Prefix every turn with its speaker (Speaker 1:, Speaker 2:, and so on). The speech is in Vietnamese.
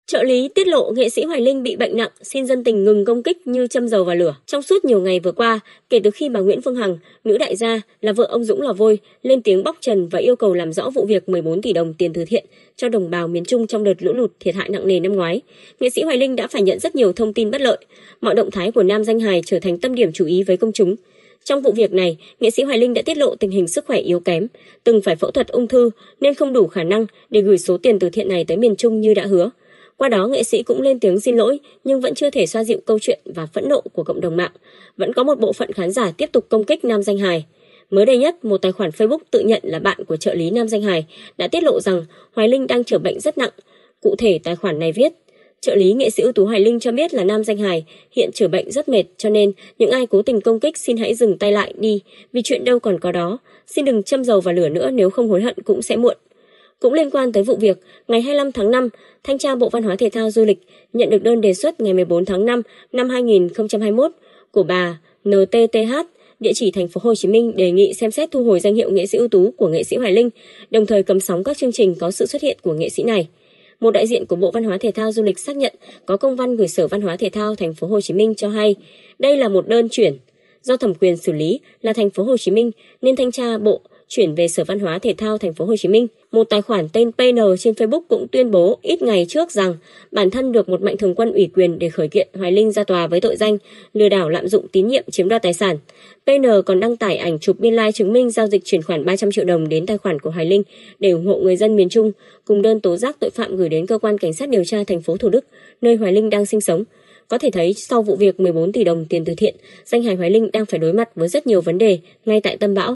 Speaker 1: Trợ lý tiết lộ nghệ sĩ Hoài Linh bị bệnh nặng, xin dân tình ngừng công kích như châm dầu vào lửa. Trong suốt nhiều ngày vừa qua, kể từ khi bà Nguyễn Phương Hằng, nữ đại gia là vợ ông Dũng Lò Vôi, lên tiếng bóc trần và yêu cầu làm rõ vụ việc 14 tỷ đồng tiền từ thiện cho đồng bào miền Trung trong đợt lũ lụt thiệt hại nặng nề năm ngoái, nghệ sĩ Hoài Linh đã phải nhận rất nhiều thông tin bất lợi. Mọi động thái của nam danh hài trở thành tâm điểm chú ý với công chúng. Trong vụ việc này, nghệ sĩ Hoài Linh đã tiết lộ tình hình sức khỏe yếu kém, từng phải phẫu thuật ung thư nên không đủ khả năng để gửi số tiền từ thiện này tới miền Trung như đã hứa. Qua đó, nghệ sĩ cũng lên tiếng xin lỗi nhưng vẫn chưa thể xoa dịu câu chuyện và phẫn nộ của cộng đồng mạng. Vẫn có một bộ phận khán giả tiếp tục công kích nam danh hài. Mới đây nhất, một tài khoản Facebook tự nhận là bạn của trợ lý nam danh hài đã tiết lộ rằng Hoài Linh đang chữa bệnh rất nặng. Cụ thể, tài khoản này viết: trợ lý nghệ sĩ ưu tú Hoài Linh cho biết là nam danh hài hiện chữa bệnh rất mệt, cho nên những ai cố tình công kích xin hãy dừng tay lại đi, vì chuyện đâu còn có đó. Xin đừng châm dầu vào lửa nữa, nếu không hối hận cũng sẽ muộn. Cũng liên quan tới vụ việc, ngày 25 tháng 5, Thanh tra Bộ Văn hóa Thể thao Du lịch nhận được đơn đề xuất ngày 14 tháng 5 năm 2021 của bà NTTH, địa chỉ thành phố Hồ Chí Minh, đề nghị xem xét thu hồi danh hiệu nghệ sĩ ưu tú của nghệ sĩ Hoài Linh, đồng thời cấm sóng các chương trình có sự xuất hiện của nghệ sĩ này. Một đại diện của Bộ Văn hóa Thể thao Du lịch xác nhận có công văn gửi Sở Văn hóa Thể thao thành phố Hồ Chí Minh cho hay đây là một đơn chuyển, do thẩm quyền xử lý là thành phố Hồ Chí Minh nên thanh tra Bộ chuyển về Sở Văn hóa Thể thao thành phố Hồ Chí Minh. Một tài khoản tên PN trên Facebook cũng tuyên bố ít ngày trước rằng bản thân được một mạnh thường quân ủy quyền để khởi kiện Hoài Linh ra tòa với tội danh lừa đảo, lạm dụng tín nhiệm, chiếm đoạt tài sản. PN còn đăng tải ảnh chụp biên lai chứng minh giao dịch chuyển khoản 300 triệu đồng đến tài khoản của Hoài Linh để ủng hộ người dân miền Trung, cùng đơn tố giác tội phạm gửi đến cơ quan cảnh sát điều tra thành phố Thủ Đức, nơi Hoài Linh đang sinh sống. Có thể thấy sau vụ việc 14 tỷ đồng tiền từ thiện, danh hài Hoài Linh đang phải đối mặt với rất nhiều vấn đề ngay tại tâm bão.